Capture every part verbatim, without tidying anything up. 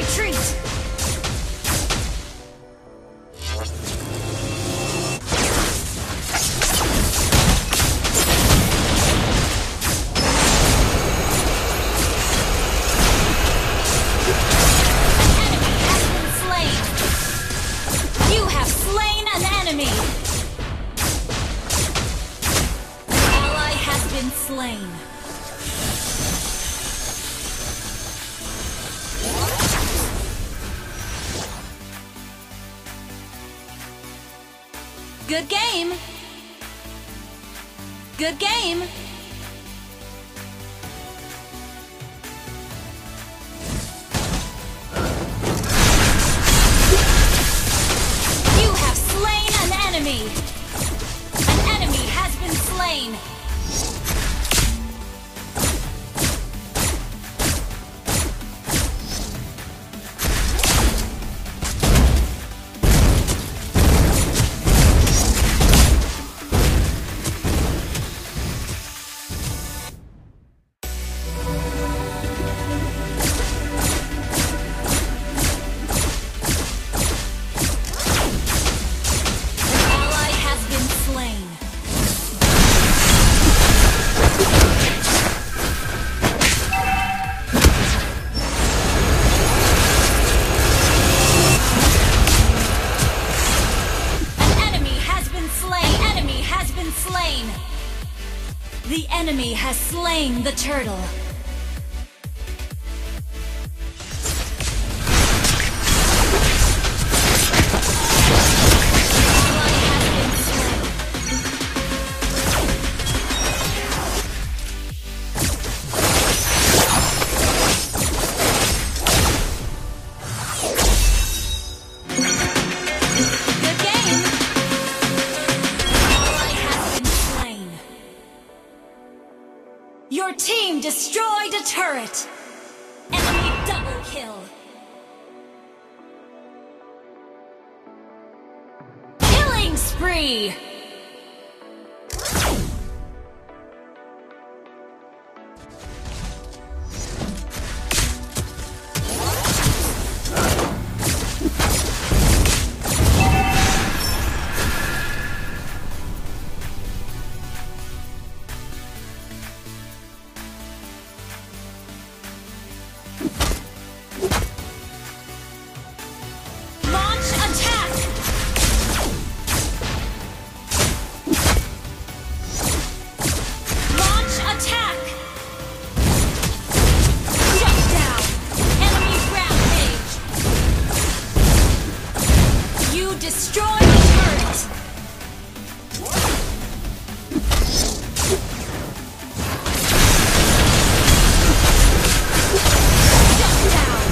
retreat! Slain. Good game. Good game. You have slain an enemy. An enemy has been slain. The enemy has slain the turtle. Your team destroyed a turret! Enemy double kill! Killing spree! Destroy the turret! Shut down!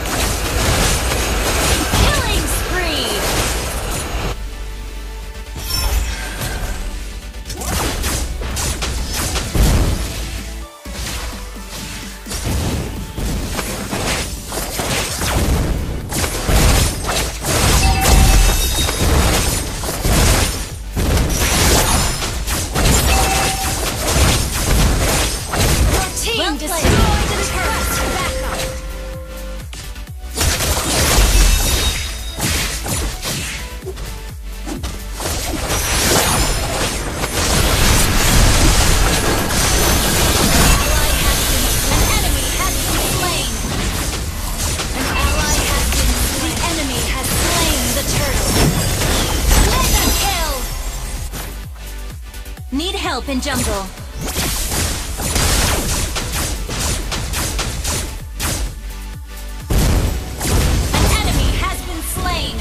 Killing spree! Need help in jungle. An enemy has been slain.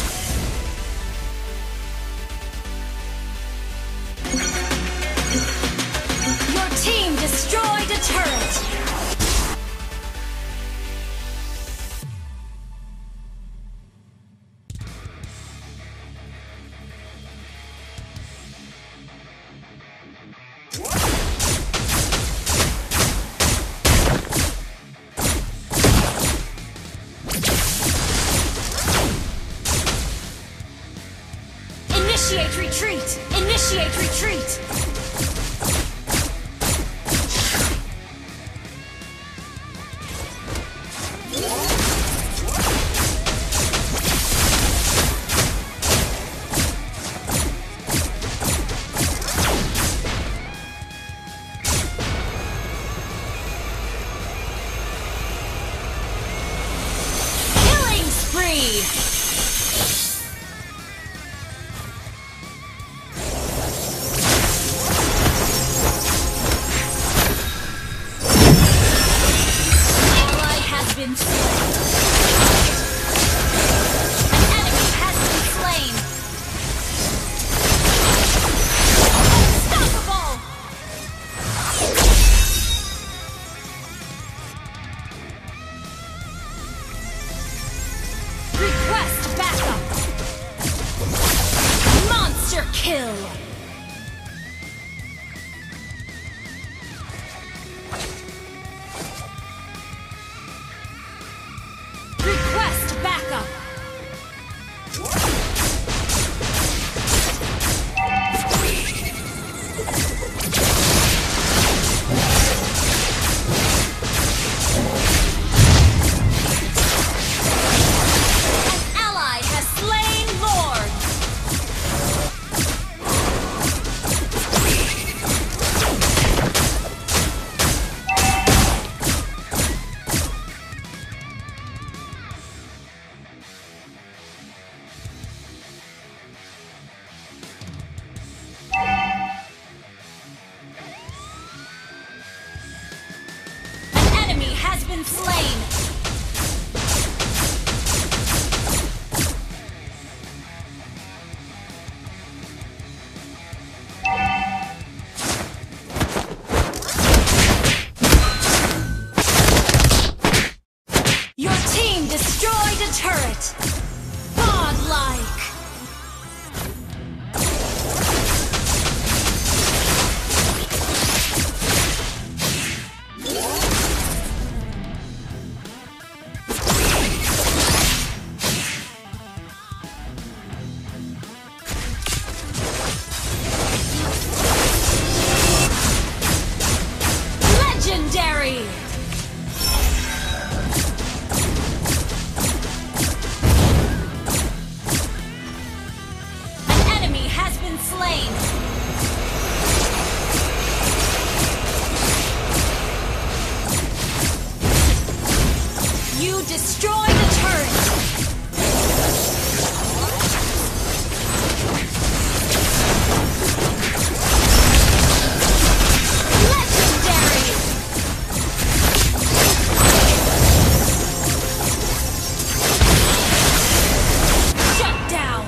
Your team destroyed a turret. Initiate retreat! Initiate retreat! Ally has been slain. An enemy has been slain. Unstoppable! Request backup! Monster kill! Request backup! An ally has slain Lord! An enemy has been slain! Your team destroyed a turret! Godlike! Legendary! An enemy has been slain! You destroyed the turret! Legendary! Shut down!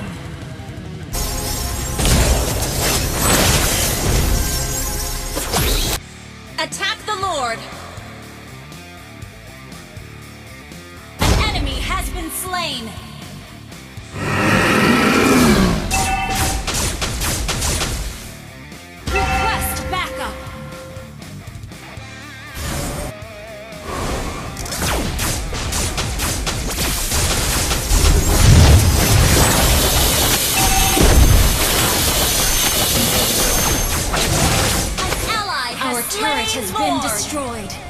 Attack the Lord! An enemy has been slain! Request backup! An ally has Our turret has been slain Lord. destroyed.